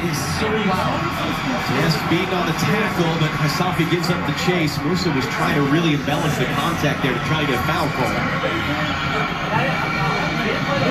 is so loud. Yes, being on the tackle, but Hasafi gives up the chase. Musa was trying to really embellish the contact there to try to get a foul call.